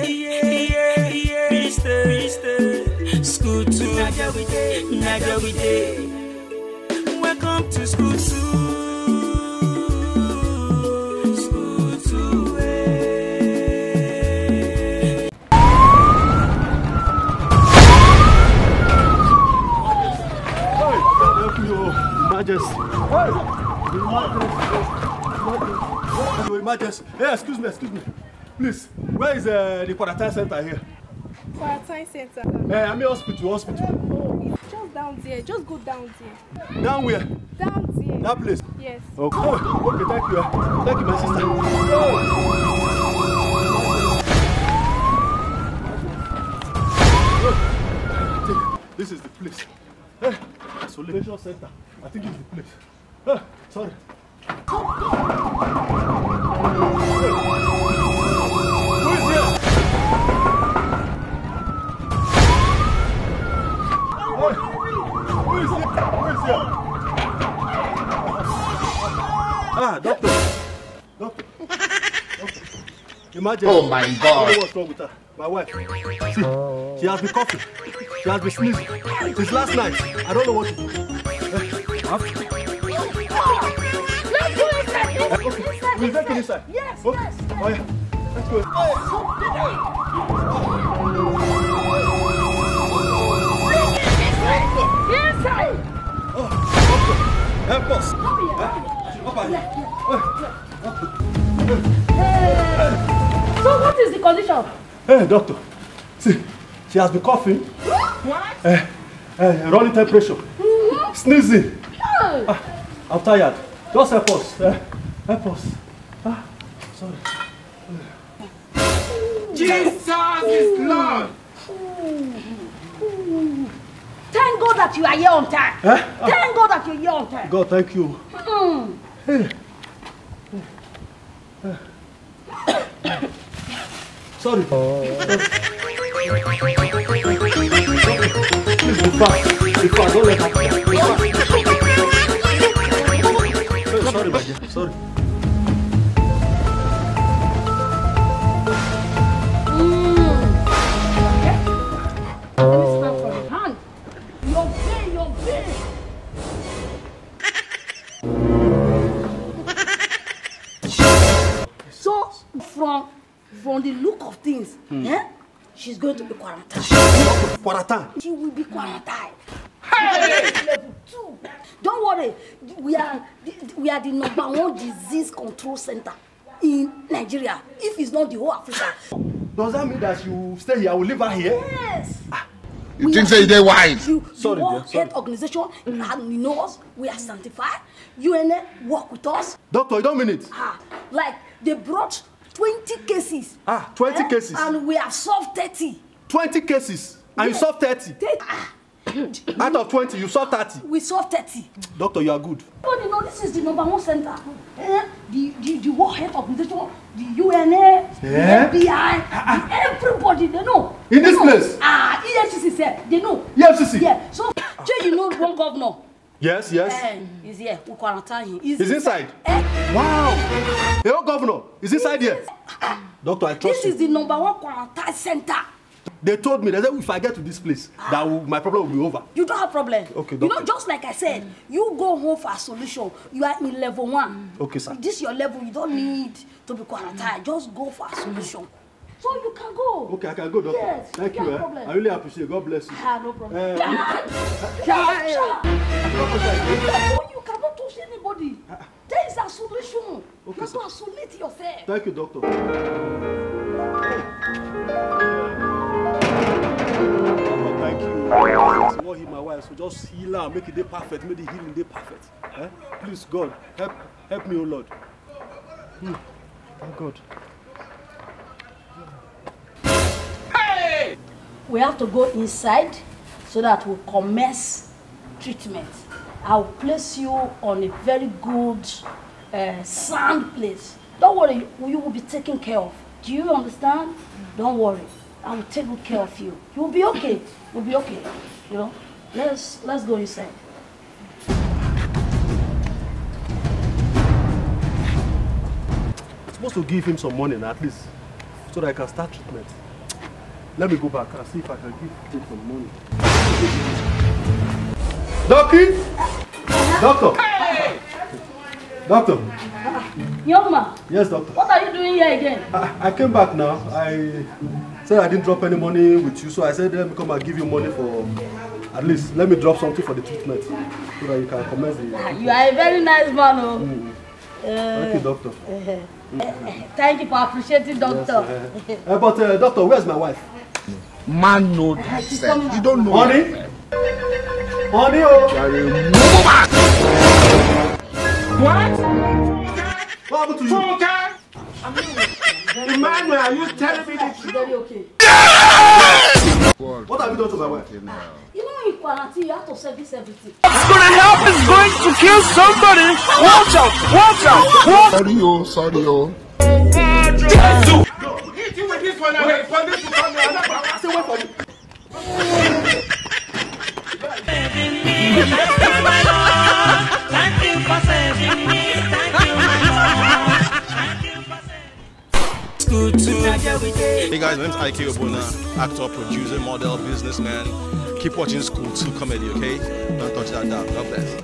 School 2, Naja we day. Welcome to school 2. School 2. Majesty. Your Majesty. Hey, excuse me. Please, where is the quarantine center here? Quarantine center? I mean hospital. Just down there. Just go down there. Down where? Down there. That place? Yes. Okay, okay, thank you. Thank you, my sister. This is the place. Isolation center. I think it's the place. Sorry. Who is here? Who is here? Doctor. Imagine. Oh my God. I don't know what's wrong with her. My wife. See, she has been coughing. She has been sneezing. Since last night. I don't know what to do. Let's go inside. We'll take it inside. Yes, okay. yes. Oh yeah. Let's go. Inside. Oh, doctor. Help us. So what is the condition? Hey, doctor. See, she has been coughing. What? Running temperature. Sneezing. I'm tired. Just help us. Help us. Sorry. Jesus is Lord. Thank God that you are here on time. Thank God that you're here on time. God, thank you. Hey. Sorry. Please be fast. Don't let her. Sorry, my dear. Sorry. So, from the look of things, she's going to be quarantined. Quarantine? She will be quarantined. Hey! Level 2. Don't worry, we are the #1 disease control center in Nigeria. If it's not the whole Africa. Does that mean that you stay here? I will leave her here? Yes. You think say they're wise? Sorry, World Health Organization, you know us, we are sanctified. UNA work with us. Doctor, you don't mean it? Like they brought 20 cases. 20 cases? And we have solved 30. 20 cases? And you solved 30? Out of 20, you solved 30? We solved 30. Doctor, you are good. But you know, this is the #1 center. The World Health Organization, the UNA, the FBI, everybody, they know. In this place? EFCC said, they know. EFCC? Yeah. So, you know one governor. Yes. He's here. We quarantine him. He's inside? Wow. The whole governor is inside here? Doctor, I trust you. This is the #1 quarantine center. They told me that if I get to this place, my problem will be over. You don't have problem. Okay, doctor. You know, just like I said, you go home for a solution. You are in level 1. Okay, sir. This is your level. You don't need to be quarantined. Just go for a solution. So you can go. Okay, I can go, doctor. Yes. Thank you. No problem. I really appreciate it. God bless you. No problem. You cannot touch anybody. There is a solution. Okay, you have to isolate yourself. Thank you, doctor. Thank you. I want to heal my wife, so just heal her, make it day perfect, make the healing day perfect. Please, God, help me, oh Lord. Thank God. Hey! We have to go inside so that we'll commence treatment. I'll place you on a very good, sound place. Don't worry, you will be taken care of. Do you understand? Don't worry. I will take good care of you. You will be okay. You'll be okay. You know? Let's go inside. I'm supposed to give him some money at least, so that I can start treatment. Let me go back and see if I can give Jake some money. Doctor? Doctor? Hey! Doctor? Young man, Yes, doctor. what are you doing here again? I came back now. I said I didn't drop any money with you, so I said let me come and give you money for, at least let me drop something for the treatment so that you can commence the... You are a very nice man, oh. Thank you, doctor. Thank you for appreciating, doctor. Yes, but doctor, where's my wife? Man, no, that's it. You don't know. Honey? Honey, oh! What? What happened to you? Emmanuel, are you telling me this? Very okay. What have you done to my wife? You know, in quarantine, you have to service everything. Gonna help is going to kill somebody. Watch out! Watch out! Sorry, oh. Jesus! Hit you with this one and wait for this to come down. I said wait for you. Thank you for saving me. Thank you, my Lord. Thank you for saving me. Hey guys, my name is Ike Obuna, actor, producer, model, businessman. Keep watching School 2 comedy, okay? Don't touch that down. God bless.